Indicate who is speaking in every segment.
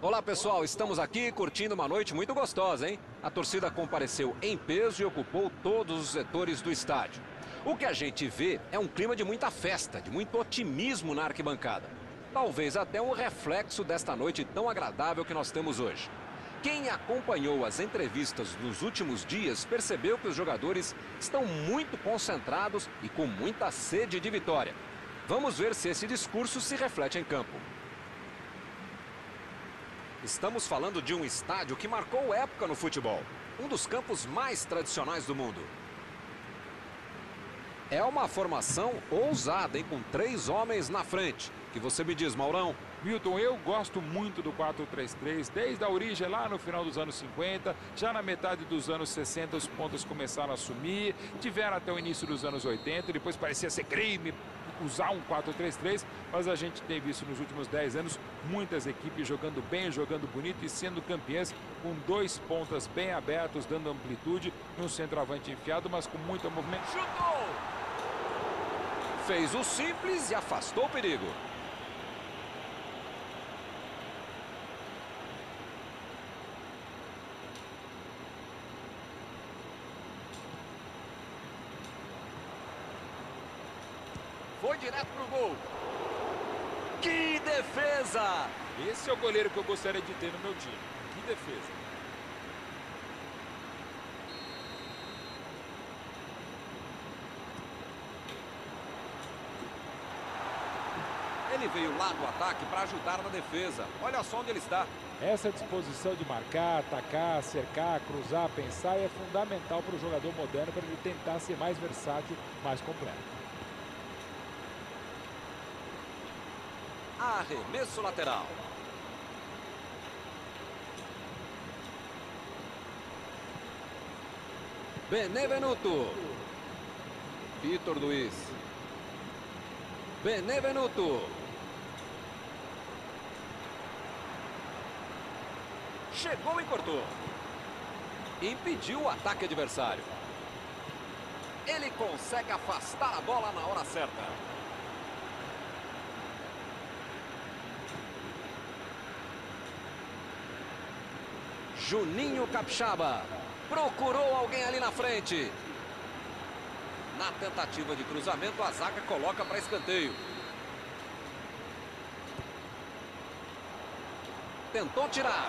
Speaker 1: Olá pessoal, estamos aqui curtindo uma noite muito gostosa, hein? A torcida compareceu em peso e ocupou todos os setores do estádio. O que a gente vê é um clima de muita festa, de muito otimismo na arquibancada. Talvez até um reflexo desta noite tão agradável que nós temos hoje. Quem acompanhou as entrevistas nos últimos dias percebeu que os jogadores estão muito concentrados e com muita sede de vitória. Vamos ver se esse discurso se reflete em campo. Estamos falando de um estádio que marcou época no futebol. Um dos campos mais tradicionais do mundo. É uma formação ousada, hein? Com 3 homens na frente. O que você me diz, Maurão?
Speaker 2: Milton, eu gosto muito do 4-3-3, desde a origem lá no final dos anos 50, já na metade dos anos 60 os pontas começaram a sumir, tiveram até o início dos anos 80, depois parecia ser crime usar um 4-3-3, mas a gente tem visto nos últimos 10 anos muitas equipes jogando bem, jogando bonito e sendo campeãs com 2 pontas bem abertos, dando amplitude, e um centroavante enfiado, mas com muita movimento.
Speaker 1: Chutou! Fez o simples e afastou o perigo. Foi direto pro gol. Que defesa!
Speaker 2: Esse é o goleiro que eu gostaria de ter no meu time. Que defesa!
Speaker 1: Ele veio lá do ataque para ajudar na defesa. Olha só onde ele está.
Speaker 2: Essa disposição de marcar, atacar, cercar, cruzar, pensar é fundamental para o jogador moderno para ele tentar ser mais versátil, mais completo.
Speaker 1: Arremesso lateral. Benevenuto. Vitor Luiz. Benevenuto. Chegou e cortou. Impediu o ataque adversário. Ele consegue afastar a bola na hora certa. Juninho Capixaba procurou alguém ali na frente. Na tentativa de cruzamento, a zaga coloca para escanteio. Tentou tirar.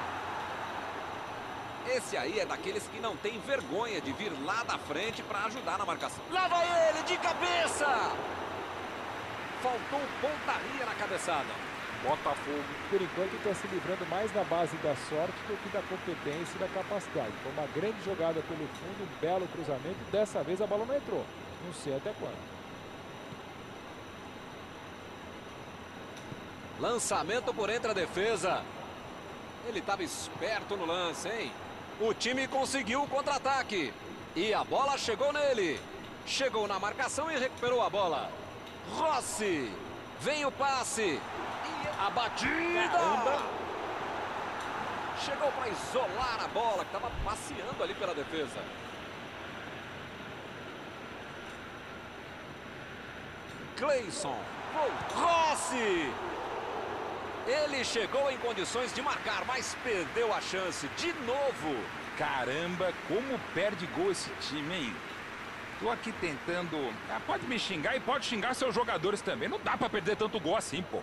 Speaker 1: Esse aí é daqueles que não tem vergonha de vir lá da frente para ajudar na marcação. Lá vai ele, de cabeça! Faltou pontaria na cabeçada.
Speaker 2: Botafogo, por enquanto, está se livrando mais da base da sorte do que da competência e da capacidade. Foi uma grande jogada pelo fundo, um belo cruzamento. Dessa vez a bola não entrou. Não sei até quando.
Speaker 1: Lançamento por entre a defesa. Ele estava esperto no lance, hein? O time conseguiu o contra-ataque. E a bola chegou nele. Chegou na marcação e recuperou a bola. Rossi. Vem o passe. A batida! Caramba. Chegou para isolar a bola, que estava passeando ali pela defesa. Cleison. Rossi! Ele chegou em condições de marcar, mas perdeu a chance de novo.
Speaker 3: Caramba, como perde gol esse time, hein? Tô aqui tentando... pode me xingar e pode xingar seus jogadores também. Não dá pra perder tanto gol assim, pô.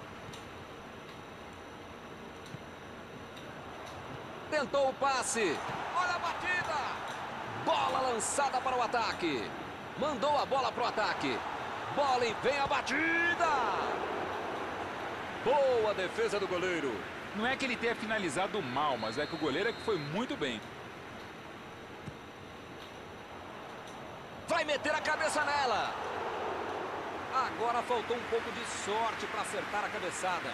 Speaker 1: Tentou o passe. Olha a batida. Bola lançada para o ataque. Mandou a bola para o ataque. Bola e vem a batida. Boa defesa do goleiro.
Speaker 3: Não é que ele tenha finalizado mal, mas é que o goleiro é que foi muito bem.
Speaker 1: Vai meter a cabeça nela. Agora faltou um pouco de sorte para acertar a cabeçada.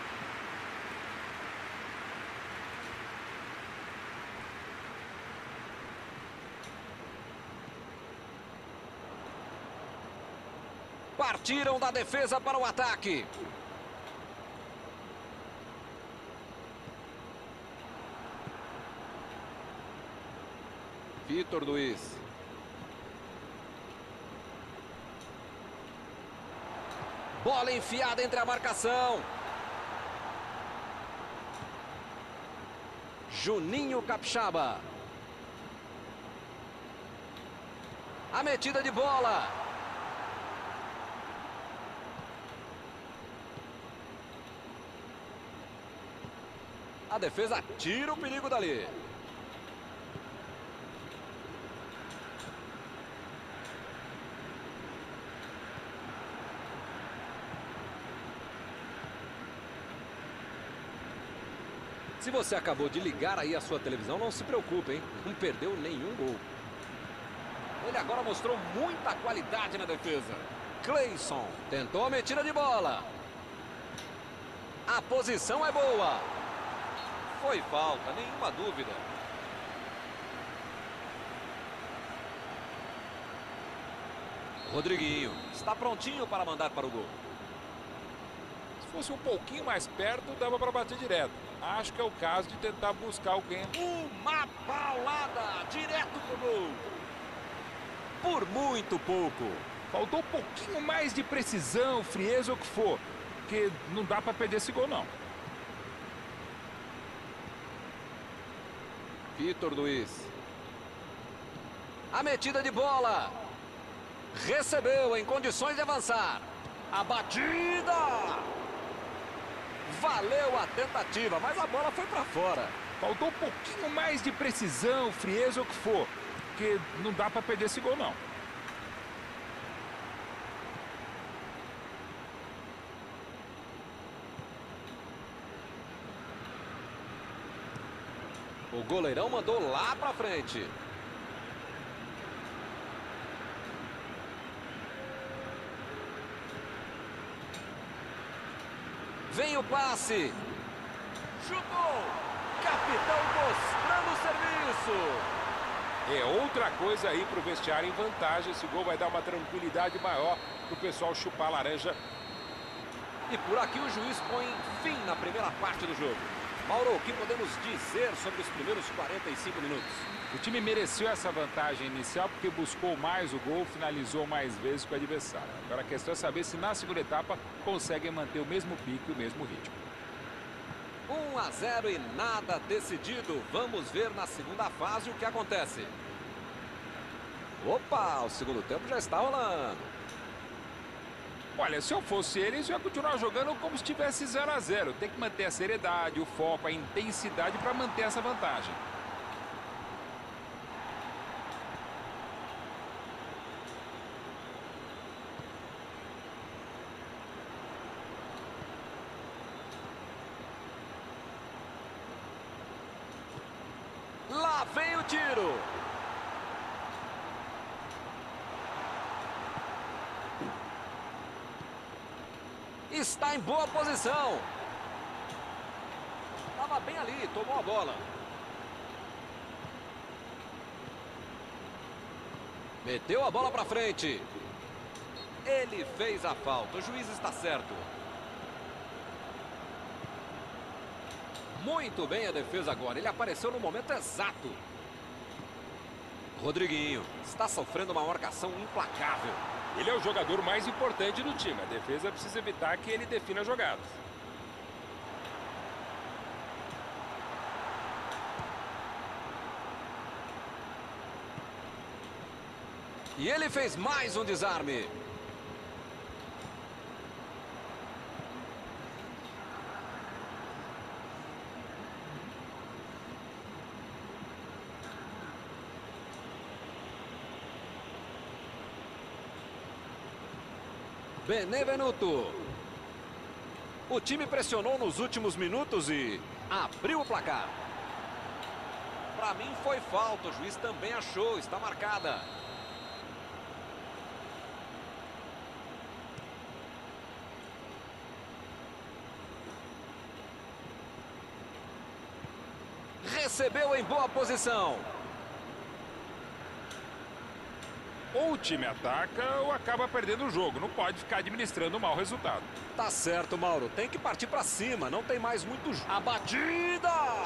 Speaker 1: Partiram da defesa para o ataque. Vitor Luiz. Bola enfiada entre a marcação. Juninho Capixaba. A metida de bola. A defesa tira o perigo dali. Se você acabou de ligar aí a sua televisão, não se preocupe, hein? Não perdeu nenhum gol. Ele agora mostrou muita qualidade na defesa. Cleison tentou a metida de bola. A posição é boa. Foi falta, nenhuma dúvida. Rodriguinho está prontinho para mandar para o gol.
Speaker 2: Se fosse um pouquinho mais perto, dava para bater direto. Acho que é o caso de tentar buscar alguém.
Speaker 1: Uma paulada direto pro gol. Por muito pouco.
Speaker 2: Faltou um pouquinho mais de precisão, frieza ou o que for. Porque não dá para perder esse gol, não.
Speaker 1: Vitor Luiz. A metida de bola. Recebeu em condições de avançar. A batida. Valeu a tentativa, mas a bola foi para fora.
Speaker 2: Faltou um pouquinho mais de precisão, frieza ou o que for. Porque não dá para perder esse gol, não.
Speaker 1: O goleirão mandou lá para frente. Vem o passe. Chutou. Capitão mostrando o serviço.
Speaker 2: É outra coisa aí pro vestiário em vantagem. Esse gol vai dar uma tranquilidade maior pro pessoal chupar a laranja.
Speaker 1: E por aqui o juiz põe fim na primeira parte do jogo. Mauro, o que podemos dizer sobre os primeiros 45 minutos?
Speaker 2: O time mereceu essa vantagem inicial porque buscou mais o gol, finalizou mais vezes com o adversário. Agora a questão é saber se na segunda etapa conseguem manter o mesmo pique e o mesmo ritmo.
Speaker 1: 1-0 e nada decidido. Vamos ver na segunda fase o que acontece. Opa, o segundo tempo já está rolando.
Speaker 2: Olha, se eu fosse eles, eu ia continuar jogando como se tivesse 0-0. Tem que manter a seriedade, o foco, a intensidade para manter essa vantagem.
Speaker 1: Lá vem o tiro. Está em boa posição. Estava bem ali, tomou a bola. Meteu a bola para frente. Ele fez a falta, o juiz está certo. Muito bem a defesa agora, ele apareceu no momento exato. Rodriguinho está sofrendo uma marcação implacável.
Speaker 2: Ele é o jogador mais importante do time. A defesa precisa evitar que ele defina jogadas.
Speaker 1: E ele fez mais um desarme. Benevenuto. O time pressionou nos últimos minutos e abriu o placar. Para mim foi falta, o juiz também achou, está marcada. Recebeu em boa posição.
Speaker 2: Ou o time ataca ou acaba perdendo o jogo. Não pode ficar administrando um mau resultado.
Speaker 1: Tá certo, Mauro. Tem que partir pra cima. Não tem mais muito jogo. A batida!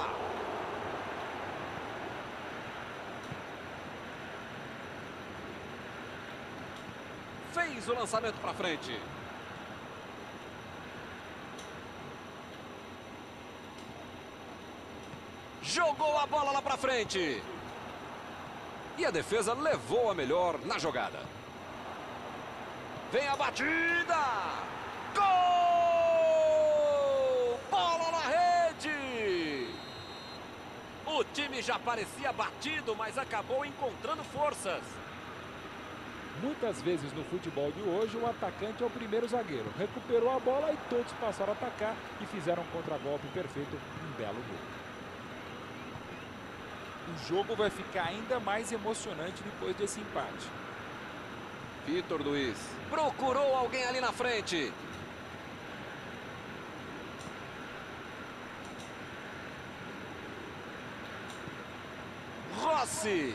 Speaker 1: Fez o lançamento pra frente. Jogou a bola lá pra frente. E a defesa levou a melhor na jogada. Vem a batida. Gol! Bola na rede. O time já parecia batido, mas acabou encontrando forças.
Speaker 2: Muitas vezes no futebol de hoje, o atacante é o primeiro zagueiro. Recuperou a bola e todos passaram a atacar e fizeram um contragolpe perfeito, um belo gol. O jogo vai ficar ainda mais emocionante depois desse empate.
Speaker 1: Vitor Luiz procurou alguém ali na frente. Rossi.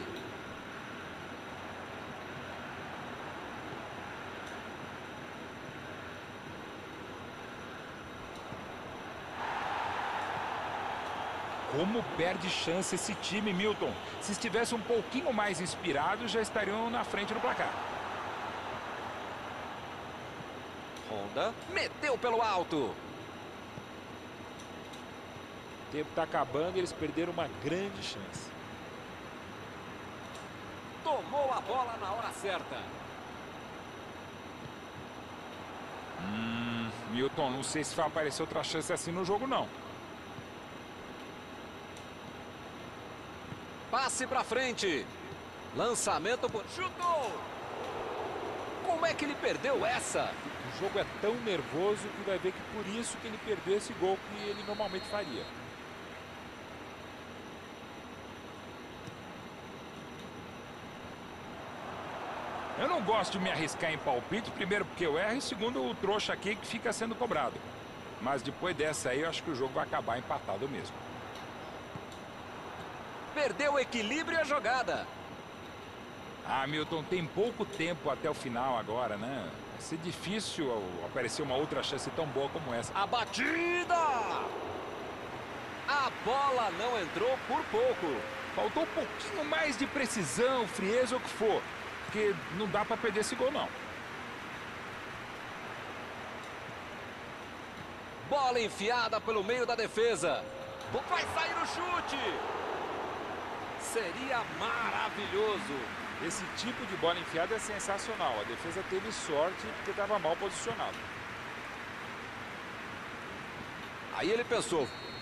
Speaker 2: Como perde chance esse time, Milton. Se estivesse um pouquinho mais inspirado, já estariam na frente do placar.
Speaker 1: Honda meteu pelo alto.
Speaker 2: O tempo está acabando e eles perderam uma grande chance.
Speaker 1: Tomou a bola na hora certa.
Speaker 2: Milton, não sei se vai aparecer outra chance assim no jogo, não.
Speaker 1: Passe pra frente. Lançamento por... Chutou! Como é que ele perdeu essa?
Speaker 2: O jogo é tão nervoso que vai ver que por isso que ele perdeu esse gol que ele normalmente faria. Eu não gosto de me arriscar em palpite, primeiro porque eu erro e segundo o trouxa aqui que fica sendo cobrado. Mas depois dessa aí eu acho que o jogo vai acabar empatado mesmo.
Speaker 1: Perdeu o equilíbrio e a jogada.
Speaker 2: Ah, Milton, tem pouco tempo até o final agora, né? Vai ser difícil aparecer uma outra chance tão boa como essa.
Speaker 1: A batida! A bola não entrou por pouco.
Speaker 2: Faltou um pouquinho mais de precisão, frieza ou o que for. Porque não dá pra perder esse gol, não.
Speaker 1: Bola enfiada pelo meio da defesa. Vai sair o chute. Seria maravilhoso.
Speaker 2: Esse tipo de bola enfiada é sensacional. A defesa teve sorte porque estava mal posicionado.
Speaker 1: Aí ele pensou,